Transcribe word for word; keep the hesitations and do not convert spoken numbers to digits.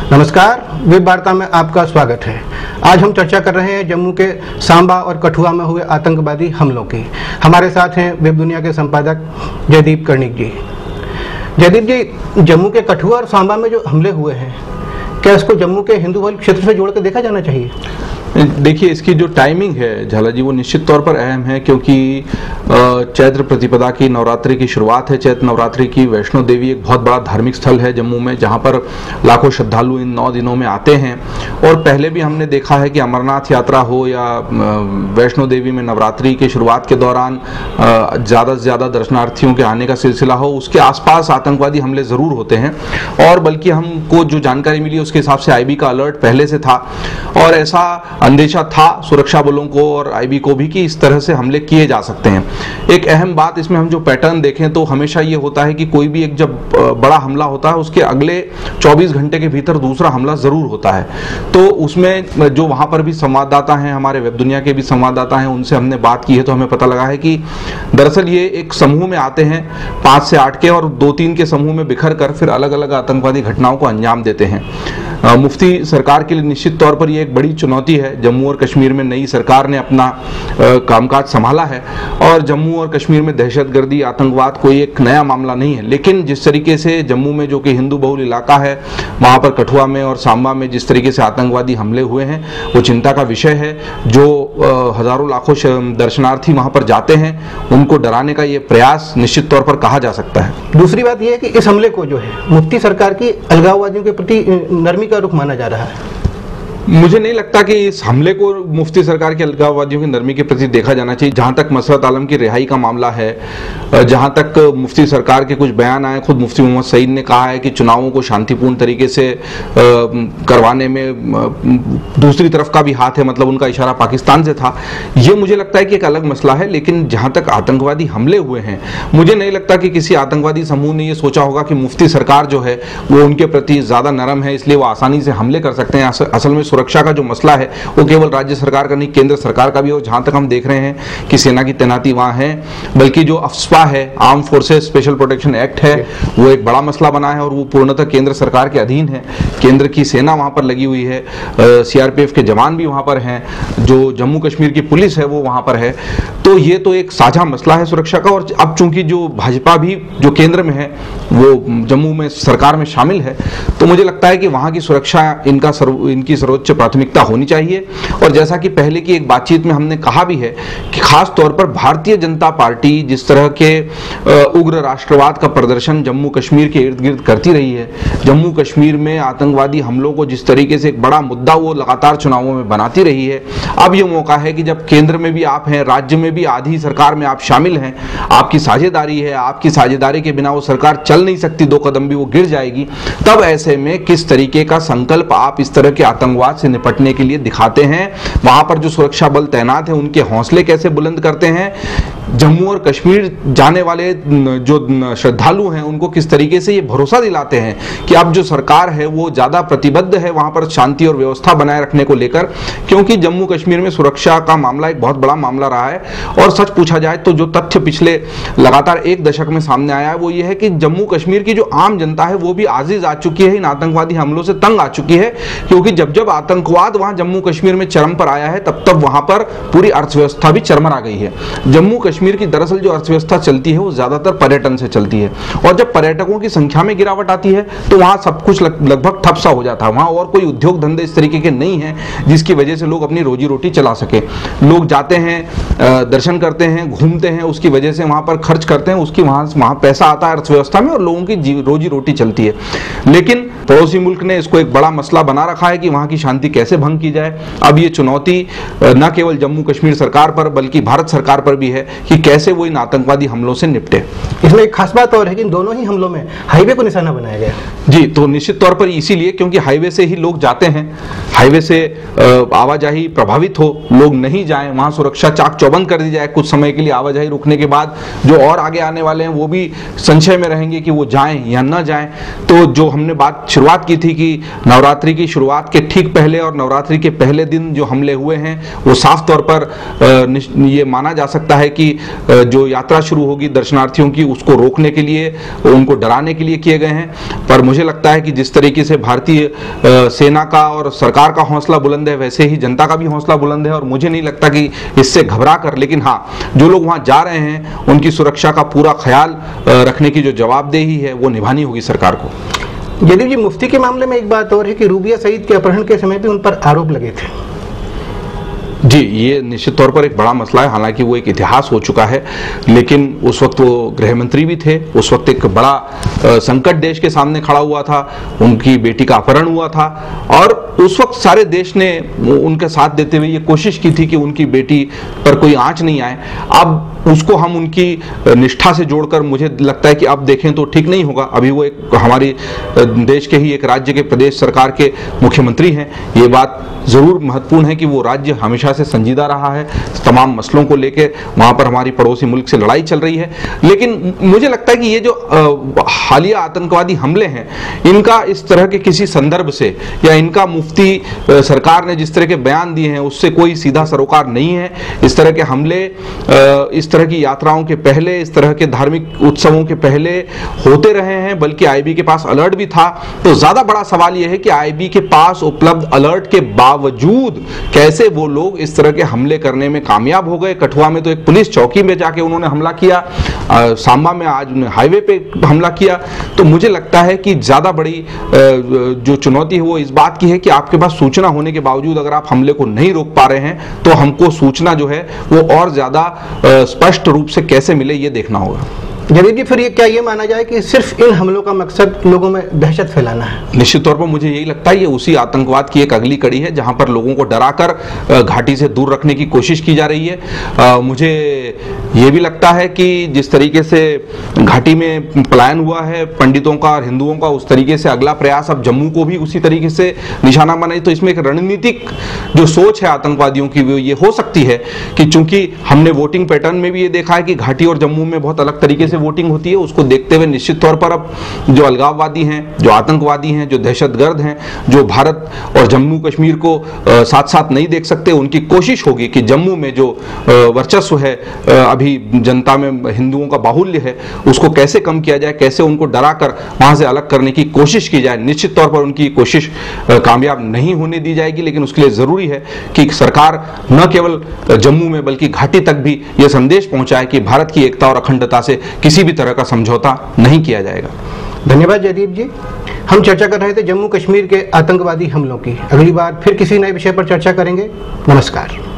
नमस्कार, वेब वार्ता में आपका स्वागत है। आज हम चर्चा कर रहे हैं जम्मू के सांबा और कठुआ में हुए आतंकवादी हमलों की। हमारे साथ हैं वेब दुनिया के संपादक जयदीप कर्णिक जी। जयदीप जी, जम्मू के कठुआ और सांबा में जो हमले हुए हैं, क्या इसको जम्मू के हिंदू बहुल क्षेत्र से जोड़कर देखा जाना चाहिए? देखिए, इसकी जो टाइमिंग है झाला जी, वो निश्चित तौर पर अहम है, क्योंकि चैत्र प्रतिपदा की नवरात्रि की शुरुआत है। चैत्र नवरात्रि की वैष्णो देवी एक बहुत बड़ा धार्मिक स्थल है जम्मू में, जहां पर लाखों श्रद्धालु इन नौ दिनों में आते हैं। और पहले भी हमने देखा है कि अमरनाथ यात्रा हो या वैष्णो देवी में नवरात्रि की शुरुआत के दौरान ज़्यादा से ज़्यादा दर्शनार्थियों के आने का सिलसिला हो, उसके आसपास आतंकवादी हमले ज़रूर होते हैं। और बल्कि हमको जो जानकारी मिली उसके हिसाब से आई बी का अलर्ट पहले से था और ऐसा अंदेशा था सुरक्षा बलों को और आईबी को भी कि इस तरह से हमले किए जा सकते हैं। एक अहम बात इसमें हम जो पैटर्न देखें तो हमेशा ये होता है कि कोई भी एक जब बड़ा हमला होता है उसके अगले चौबीस घंटे के भीतर दूसरा हमला जरूर होता है। तो उसमें जो वहां पर भी संवाददाता हैं, हमारे वेब दुनिया के भी संवाददाता हैं, उनसे हमने बात की है तो हमें पता लगा है कि दरअसल ये एक समूह में आते हैं, पाँच से आठ के, और दो तीन के समूह में बिखर कर फिर अलग अलग आतंकवादी घटनाओं को अंजाम देते हैं। आ, मुफ्ती सरकार के लिए निश्चित तौर पर ये एक बड़ी चुनौती है। जम्मू और कश्मीर में नई सरकार ने अपना कामकाज संभाला है और जम्मू और कश्मीर में दहशतगर्दी, आतंकवाद कोई एक नया मामला नहीं है। लेकिन जिस तरीके से जम्मू में, जो कि हिंदू बहुल इलाका है, वहाँ पर कठुआ में और सांबा में जिस तरीके से आतंकवादी हमले हुए हैं, वो चिंता का विषय है। जो आ, हजारों लाखों दर्शनार्थी वहाँ पर जाते हैं, उनको डराने का ये प्रयास निश्चित तौर पर कहा जा सकता है। दूसरी बात यह है कि इस हमले को जो है मुफ्ती सरकार की अलगाववादियों के प्रति नरमी का रुख माना जा रहा है। मुझे नहीं लगता कि इस हमले को मुफ्ती सरकार के अलगाववादियों की नरमी के प्रति देखा जाना चाहिए। जहां तक मसरत आलम की रिहाई का मामला है, जहां तक मुफ्ती सरकार के कुछ बयान आए, खुद मुफ्ती मोहम्मद सईद ने कहा है कि चुनावों को शांतिपूर्ण तरीके से करवाने में दूसरी तरफ का भी हाथ है, मतलब उनका इशारा पाकिस्तान से था। ये मुझे लगता है कि एक अलग मसला है। लेकिन जहां तक आतंकवादी हमले हुए हैं, मुझे नहीं लगता कि किसी आतंकवादी समूह ने यह सोचा होगा कि मुफ्ती सरकार जो है वो उनके प्रति ज्यादा नरम है, इसलिए वो आसानी से हमले कर सकते हैं। असल में सुरक्षा का जो मसला है वो केवल राज्य सरकार का नहीं, केंद्र सरकार का भी। और जहां तक हम देख रहे हैं कि सेना की तैनाती वहां है, बल्कि जो अफस्पा है, arm forces special protection act है, वो एक बड़ा मसला बना है और वो पूर्णतः केंद्र सरकार के अधीन है। केंद्र की सेना वहां पर लगी हुई है, सीआरपीएफ के जवान भी वहां पर हैं, जो जम्मू कश्मीर की पुलिस है वो वहां पर है। तो ये तो एक साझा मसला है सुरक्षा का। और अब चूंकि जो भाजपा भी जो केंद्र में है वो जम्मू में सरकार में शामिल है, तो मुझे लगता है कि वहां की सुरक्षा इनका सर्व, इनकी सर्वोच्च प्राथमिकता होनी चाहिए। और जैसा कि पहले की एक बातचीत में हमने कहा भी है कि खास तौर पर भारतीय जनता पार्टी जिस तरह के उग्र राष्ट्रवाद का प्रदर्शन जम्मू कश्मीर के इर्द गिर्द करती रही है, जम्मू कश्मीर में आतंकवादी हमलों को जिस तरीके से एक बड़ा मुद्दा वो लगातार चुनावों में बनाती रही है, अब ये मौका है कि जब केंद्र में भी आप हैं, राज्य में भी आधी सरकार में आप शामिल हैं, आपकी साझेदारी है, आपकी साझेदारी के बिना वो सरकार चल नहीं सकती, दो कदम भी वो गिर जाएगी। तब ऐसे में किस तरीके का संकल्प आप इस तरह के आतंकवाद से निपटने के लिए दिखाते हैं, वहां पर जो सुरक्षा बल तैनात हैं उनके हौसले कैसे बुलंद करते हैं, जम्मू और कश्मीर जाने वाले जो श्रद्धालु हैं उनको किस तरीके से ये भरोसा दिलाते हैं कि अब जो सरकार है वो ज्यादा प्रतिबद्ध है वहां पर शांति और व्यवस्था बनाए रखने को लेकर। क्योंकि जम्मू कश्मीर में सुरक्षा का मामला एक बहुत बड़ा मामला रहा है। और सच पूछा जाए तो जो तथ्य पिछले लगातार एक दशक में सामने आया है वो ये है कि जम्मू कश्मीर की जो आम जनता है वो भी आजिज आ चुकी है, इन आतंकवादी हमलों से तंग आ चुकी है। क्योंकि जब जब आतंकवाद वहां जम्मू कश्मीर में चरम पर आया है, तब तब वहां पर पूरी अर्थव्यवस्था भी चरमरा गई है। जम्मू कश्मीर की दरअसल जो अर्थव्यवस्था चलती है वो ज्यादातर पर्यटन से चलती है, और जब पर्यटकों की संख्या में गिरावट आती है तो वहां सब कुछ लगभग ठप सा हो जाता है। वहां और कोई उद्योग धंधे इस तरीके के नहीं है जिसकी वजह से लोग अपनी रोजी रोटी चला सके। लोग जाते हैं, दर्शन करते हैं, घूमते हैं, उसकी वजह से वहां पर खर्च करते हैं, उसकी वहां वहां पैसा आता है अर्थव्यवस्था में और लोगों की रोजी रोटी चलती है। लेकिन पड़ोसी मुल्क ने इसको एक बड़ा मसला बना रखा है कि वहां की शांति कैसे भंग की जाए। अब ये चुनौती न केवल जम्मू कश्मीर सरकार पर बल्कि भारत सरकार पर भी है कि कैसे वो इन आतंकवादी हमलों से निपटे। इसमें एक खास बात और है कि दोनों ही हमलों में हाईवे को निशाना बनाया गया। जी, तो निश्चित तौर पर इसीलिए क्योंकि हाईवे से ही लोग जाते हैं, हाईवे से आवाजाही प्रभावित हो, लोग नहीं जाएं, वहां सुरक्षा चाक चौबंद कर दी जाए कुछ समय के लिए। आवाजाही रुकने के बाद जो और आगे आने वाले हैं वो भी संशय में रहेंगे कि वो जाएं या न जाएं। तो जो हमने बात शुरुआत की थी कि नवरात्रि की शुरुआत के ठीक पहले और नवरात्रि के पहले दिन जो हमले हुए हैं वो साफ तौर पर ये माना जा सकता है कि जो यात्रा शुरू होगी दर्शनार्थियों की उसको रोकने के लिए, उनको डराने के लिए किए गए हैं। पर मुझे लगता है कि जिस तरीके से भारतीय सेना का और सरकार का हौसला बुलंद है, वैसे ही जनता का भी हौसला बुलंद है और मुझे नहीं लगता कि इससे घबरा कर, लेकिन हाँ, जो लोग वहां जा रहे हैं उनकी सुरक्षा का पूरा ख्याल रखने की जो जवाबदेही है वो निभानी होगी सरकार को। जयदीप जी, मुफ्ती के मामले में एक बात और है कि रूबिया सईद के अपहरण के समय भी उन पर आरोप लगे थे। जी, ये निश्चित तौर पर एक बड़ा मसला है, हालांकि वो एक इतिहास हो चुका है, लेकिन उस वक्त वो गृह मंत्री भी थे। उस वक्त एक बड़ा आ, संकट देश के सामने खड़ा हुआ था, उनकी बेटी का अपहरण हुआ था और उस वक्त सारे देश ने उनके साथ देते हुए ये कोशिश की थी कि उनकी बेटी पर कोई आंच नहीं आए। अब उसको हम उनकी निष्ठा से जोड़कर मुझे लगता है कि अब देखें तो ठीक नहीं होगा। अभी वो एक हमारी देश के ही एक राज्य के प्रदेश सरकार के मुख्यमंत्री हैं। ये बात ज़रूर महत्वपूर्ण है कि वो राज्य हमेशा से संजीदा रहा है, तमाम मसलों को लेकर वहाँ पर हमारी पड़ोसी मुल्क से लड़ाई चल रही है। लेकिन मुझे लगता है कि ये जो हालिया आतंकवादी हमले हैं, इनका इस तरह के किसी संदर्भ से या इनका मुफ्ती सरकार ने जिस तरह के बयान दिए हैं उससे कोई सीधा सरोकार नहीं है। इस तरह के हमले इस तरह की यात्राओं के पहले, इस तरह के धार्मिक उत्सवों के पहले होते रहे हैं, बल्कि आईबी के पास अलर्ट भी था। तो ज़्यादा बड़ा सवाल यह है कि आईबी के पास उपलब्ध अलर्ट के बावजूद कैसे वो लोग इस तरह के हमले करने में कामयाब हो गए। कठुआ में तो एक पुलिस चौकी में जाके उन्होंने हमला किया, सांबा में आज उन्होंने हाईवे पे हमला किया। तो मुझे लगता है कि ज़्यादा बड़ी जो चुनौती है वो इस बात की है कि आपके पास सूचना होने के बावजूद अगर आप हमले को नहीं रोक पा रहे हैं तो हमको सूचना जो है वो और ज़्यादा स्पष्ट रूप से कैसे मिले ये देखना होगा। जयदीप जी, फिर ये क्या ये माना जाए कि सिर्फ इन हमलों का मकसद लोगों में दहशत फैलाना है? निश्चित तौर पर मुझे यही लगता है ये उसी आतंकवाद की एक अगली कड़ी है जहां पर लोगों को डराकर घाटी से दूर रखने की कोशिश की जा रही है। आ, मुझे ये भी लगता है कि जिस तरीके से घाटी में पलायन हुआ है पंडितों का और हिंदुओं का, उस तरीके से अगला प्रयास अब जम्मू को भी उसी तरीके से निशाना बनाए। तो इसमें एक रणनीतिक जो सोच है आतंकवादियों की वो ये हो सकती है कि चूंकि हमने वोटिंग पैटर्न में भी ये देखा है कि घाटी और जम्मू में बहुत अलग तरीके से वोटिंग होती है, उसको देखते हुए निश्चित तौर पर अब जो अलगाववादी हैं, जो आतंकवादी हैं, जो दहशतगर्द हैं, जो भारत और जम्मू कश्मीर को साथ साथ नहीं देख सकते, उनकी कोशिश होगी कि जम्मू में जो वर्चस्व है, अभी जनता में हिंदुओं का बाहुल्य है, उसको कैसे कम किया जाए, कैसे उनको डरा कर वहां से अलग करने की कोशिश की जाए। निश्चित तौर पर उनकी कोशिश कामयाब नहीं होने दी जाएगी, लेकिन उसके लिए जरूरी है कि सरकार न केवल जम्मू में बल्कि घाटी तक भी यह संदेश पहुंचाए कि भारत की एकता और अखंडता से किसी भी तरह का समझौता नहीं किया जाएगा। धन्यवाद जयदीप जी। हम चर्चा कर रहे थे जम्मू कश्मीर के आतंकवादी हमलों की। अगली बार फिर किसी नए विषय पर चर्चा करेंगे। नमस्कार।